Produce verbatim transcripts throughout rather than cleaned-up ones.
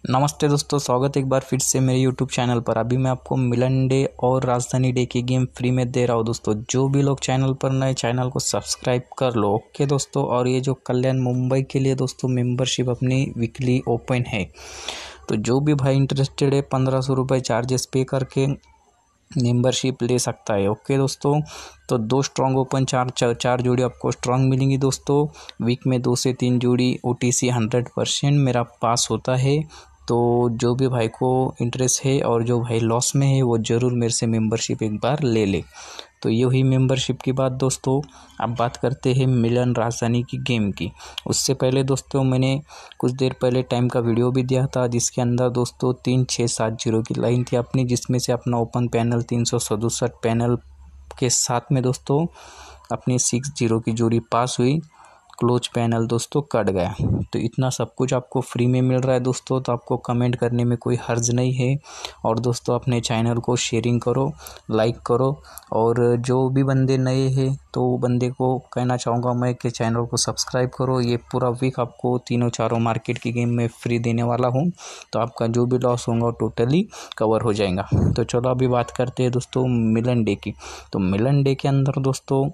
नमस्ते दोस्तों, स्वागत है एक बार फिर से मेरे यूट्यूब चैनल पर। अभी मैं आपको मिलन डे और राजधानी डे की गेम फ्री में दे रहा हूँ दोस्तों। जो भी लोग चैनल पर नए, चैनल को सब्सक्राइब कर लो। ओके दोस्तों, और ये जो कल्याण मुंबई के लिए दोस्तों मेंबरशिप अपनी वीकली ओपन है, तो जो भी भाई इंटरेस्टेड है पंद्रह सौ रुपये चार्जेस पे करके मेंबरशिप ले सकता है। ओके दोस्तों, तो दो स्ट्रॉन्ग ओपन चार चार, चार जोड़ी आपको स्ट्रॉन्ग मिलेंगी दोस्तों। वीक में दो से तीन जोड़ी ओटीसी हंड्रेड परसेंट मेरा पास होता है। तो जो भी भाई को इंटरेस्ट है और जो भाई लॉस में है वो ज़रूर मेरे से मेंबरशिप एक बार ले ले। तो ये हुई मेंबरशिप की बात दोस्तों। अब बात करते हैं मिलन राजधानी की गेम की। उससे पहले दोस्तों मैंने कुछ देर पहले टाइम का वीडियो भी दिया था, जिसके अंदर दोस्तों तीन छः सात जीरो की लाइन थी अपनी, जिसमें से अपना ओपन पैनल तीन सौ सड़सठ पैनल के साथ में दोस्तों अपनी सिक्स जीरो की जोड़ी पास हुई। क्लोज पैनल दोस्तों कट गया। तो इतना सब कुछ आपको फ्री में मिल रहा है दोस्तों, तो आपको कमेंट करने में कोई हर्ज नहीं है। और दोस्तों अपने चैनल को शेयरिंग करो, लाइक करो, और जो भी बंदे नए हैं तो वो बंदे को कहना चाहूँगा मैं कि चैनल को सब्सक्राइब करो। ये पूरा वीक आपको तीनों चारों मार्केट की गेम में फ्री देने वाला हूँ, तो आपका जो भी लॉस होगा टोटली कवर हो जाएगा। तो चलो अभी बात करते हैं दोस्तों मिलन डे की। तो मिलन डे के अंदर दोस्तों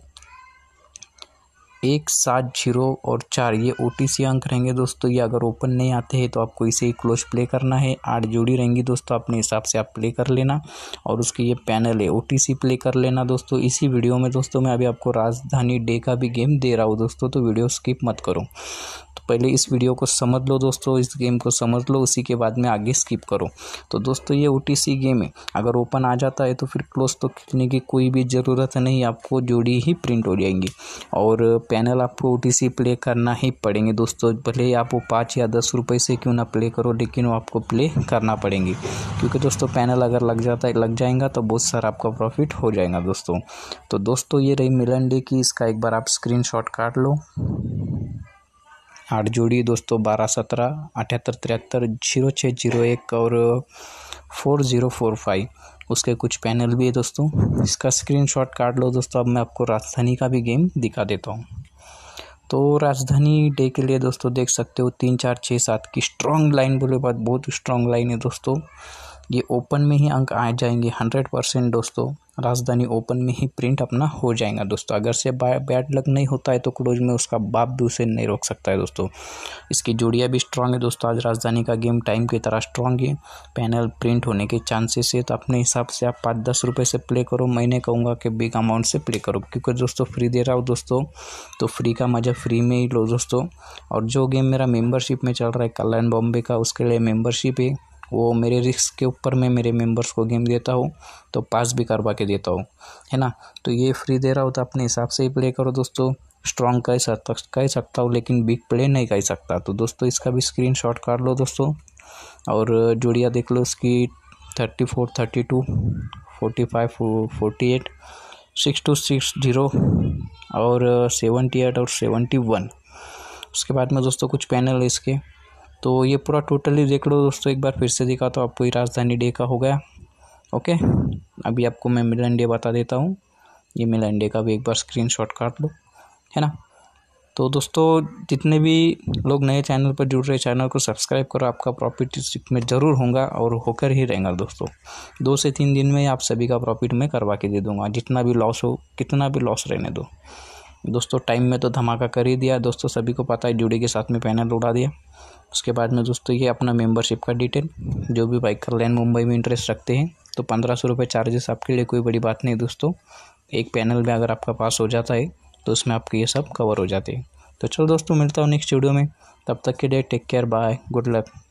एक सात जीरो और चार ये ओटीसी अंक रहेंगे दोस्तों। ये अगर ओपन नहीं आते हैं तो आपको इसे ही क्लोज प्ले करना है। आठ जोड़ी रहेंगी दोस्तों, अपने हिसाब से आप प्ले कर लेना। और उसकी ये पैनल है ओटीसी प्ले कर लेना दोस्तों। इसी वीडियो में दोस्तों मैं अभी आपको राजधानी डे का भी गेम दे रहा हूँ दोस्तों, तो वीडियो स्किप मत करो। तो पहले इस वीडियो को समझ लो दोस्तों, इस गेम को समझ लो, उसी के बाद में आगे स्किप करो। तो दोस्तों ये ओटीसी गेम है, अगर ओपन आ जाता है तो फिर क्लोज तो खींचने की कोई भी ज़रूरत नहीं, आपको जोड़ी ही प्रिंट हो जाएंगी। और पैनल आपको ओटीसी प्ले करना ही पड़ेंगे दोस्तों, भले आप वो पाँच या दस रुपये से क्यों ना प्ले करो, लेकिन वो आपको प्ले करना पड़ेंगे। क्योंकि दोस्तों पैनल अगर लग जाता है लग जाएगा तो बहुत सारा आपका प्रॉफिट हो जाएगा दोस्तों। तो दोस्तों ये रही मिलन डे की, इसका एक बार आप स्क्रीनशॉट काट लो। आठ जोड़ी दोस्तों, बारह सत्रह अठहत्तर तिहत्तर जीरो छः जीरो एक और फोर ज़ीरो फोर फाइव, उसके कुछ पैनल भी है दोस्तों। इसका स्क्रीनशॉट काट लो दोस्तों। अब मैं आपको राजधानी का भी गेम दिखा देता हूँ। तो राजधानी डे के लिए दोस्तों देख सकते हो तीन चार छः सात की स्ट्रॉन्ग लाइन, बोले बात बहुत स्ट्रॉन्ग लाइन है दोस्तों। ये ओपन में ही अंक आ जाएंगे हंड्रेड परसेंट दोस्तों। राजधानी ओपन में ही प्रिंट अपना हो जाएगा दोस्तों। अगर से बैड लक नहीं होता है तो क्लोज में उसका बाप भी उसे नहीं रोक सकता है दोस्तों। इसकी जोड़ियाँ भी स्ट्रांग है दोस्तों। आज राजधानी का गेम टाइम की तरह स्ट्रांग है। पैनल प्रिंट होने के चांसेस है, तो अपने हिसाब से आप पाँच दस रुपये से प्ले करो। मैं नहीं कहूँगा कि बिग अमाउंट से प्ले करो, क्योंकि दोस्तों फ्री दे रहा हूँ दोस्तों, तो फ्री का मज़ा फ्री में ही लो दोस्तों। और जो गेम मेरा मेम्बरशिप में चल रहा है कल्याण बॉम्बे का, उसके लिए मेम्बरशिप है, वो मेरे रिस्क के ऊपर मैं मेरे मेंबर्स को गेम देता हूँ, तो पास भी करवा के देता हूँ, है ना। तो ये फ्री दे रहा हूँ, तो अपने हिसाब से ही प्ले करो दोस्तों। स्ट्रॉन्ग कह सकता कह सकता हूँ, लेकिन बिग प्ले नहीं कह सकता। तो दोस्तों इसका भी स्क्रीनशॉट काट लो दोस्तों, और जोड़ियाँ देख लो इसकी thirty four thirty two forty five forty eight six two six zero और सेवेंटी एट और सेवेंटी वन। उसके बाद में दोस्तों कुछ पैनल है इसके। तो ये पूरा टोटली देख लो दोस्तों। एक बार फिर से दिखा तो आपको ये राजधानी डे का हो गया। ओके, अभी आपको मैं मिलन डे बता देता हूँ। ये मिलन डे का भी एक बार स्क्रीनशॉट काट लो, है ना। तो दोस्तों जितने भी लोग नए चैनल पर जुड़ रहे, चैनल को सब्सक्राइब करो। आपका प्रॉफिट इसमें ज़रूर होगा और होकर ही रहेगा दोस्तों। दो से तीन दिन में आप सभी का प्रॉफिट मैं करवा के दे दूँगा। जितना भी लॉस हो, कितना भी लॉस रहने दो दोस्तों। टाइम में तो धमाका कर ही दिया दोस्तों, सभी को पता है। जोड़ी के साथ में पैनल उड़ा दिया। उसके बाद में दोस्तों ये अपना मेंबरशिप का डिटेल, जो भी बाइक कल्याण मुंबई में इंटरेस्ट रखते हैं, तो पंद्रह सौ रुपये चार्जेस आपके लिए कोई बड़ी बात नहीं दोस्तों। एक पैनल में अगर आपका पास हो जाता है तो उसमें आपके ये सब कवर हो जाते हैं। तो चलो दोस्तों, मिलता हूँ नेक्स्ट वीडियो में। तब तक के लिए take care, bye, good luck.